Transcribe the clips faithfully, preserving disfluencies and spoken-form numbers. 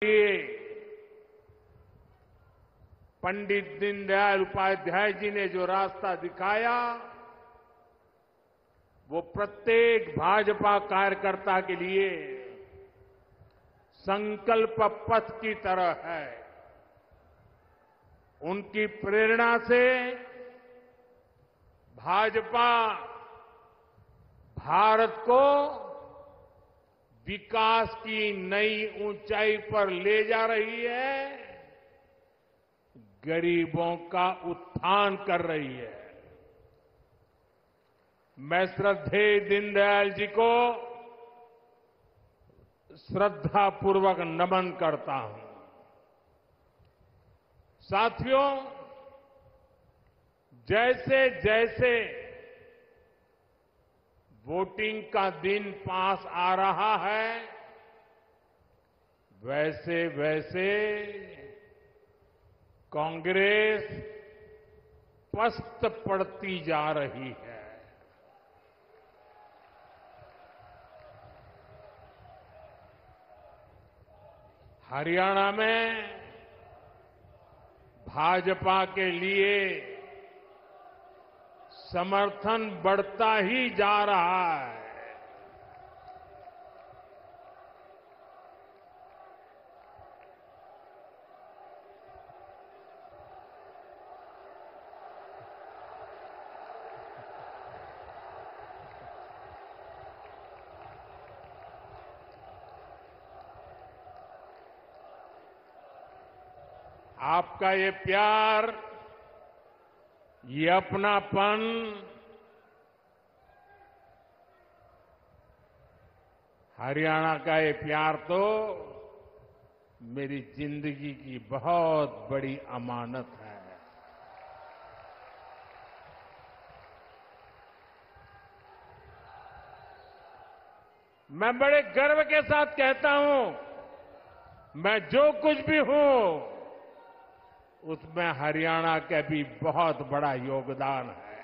लिए पंडित दीनदयाल उपाध्याय जी ने जो रास्ता दिखाया वो प्रत्येक भाजपा कार्यकर्ता के लिए संकल्प पथ की तरह है। उनकी प्रेरणा से भाजपा भारत को विकास की नई ऊंचाई पर ले जा रही है, गरीबों का उत्थान कर रही है। मैं श्रद्धेय दीनदयाल जी को श्रद्धापूर्वक नमन करता हूं। साथियों, जैसे जैसे वोटिंग का दिन पास आ रहा है, वैसे वैसे कांग्रेस पस्त पड़ती जा रही है। हरियाणा में भाजपा के लिए समर्थन बढ़ता ही जा रहा है। आपका ये प्यार, ये अपनापन हरियाणा का ये प्यार तो मेरी जिंदगी की बहुत बड़ी अमानत है। मैं बड़े गर्व के साथ कहता हूं, मैं जो कुछ भी हूं उसमें हरियाणा का भी बहुत बड़ा योगदान है।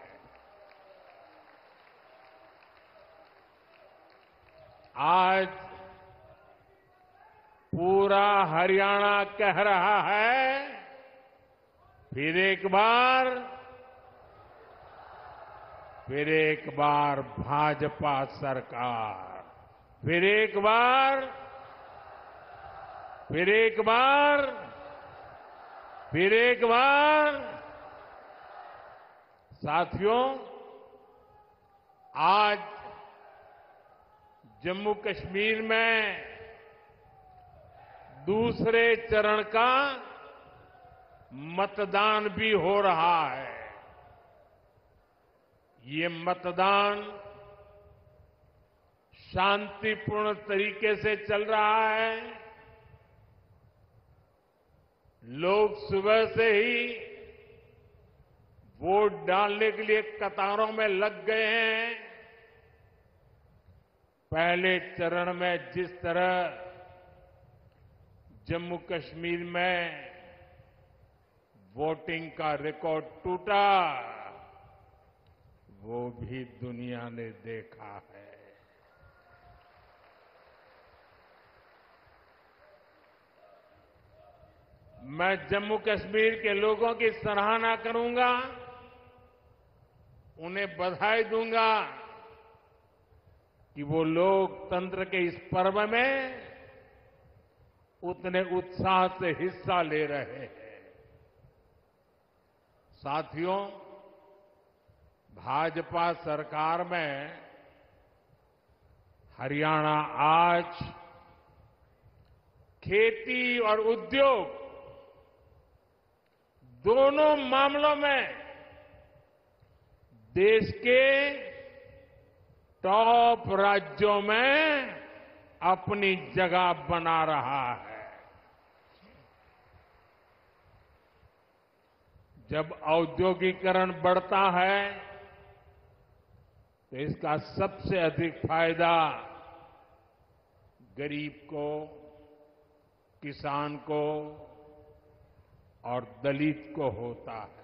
आज पूरा हरियाणा कह रहा है, फिर एक बार फिर एक बार भाजपा सरकार, फिर एक बार फिर एक बार फिर एक बार। साथियों, आज जम्मू कश्मीर में दूसरे चरण का मतदान भी हो रहा है। ये मतदान शांतिपूर्ण तरीके से चल रहा है। लोग सुबह से ही वोट डालने के लिए कतारों में लग गए हैं। पहले चरण में जिस तरह जम्मू कश्मीर में वोटिंग का रिकॉर्ड टूटा, वो भी दुनिया ने देखा है। मैं जम्मू कश्मीर के लोगों की सराहना करूंगा, उन्हें बधाई दूंगा कि वो लोकतंत्र के इस पर्व में उतने उत्साह से हिस्सा ले रहे हैं। साथियों, भाजपा सरकार में हरियाणा आज खेती और उद्योग दोनों मामलों में देश के टॉप राज्यों में अपनी जगह बना रहा है। जब औद्योगिकरण बढ़ता है तो इसका सबसे अधिक फायदा गरीब को, किसान को और दलित को होता है।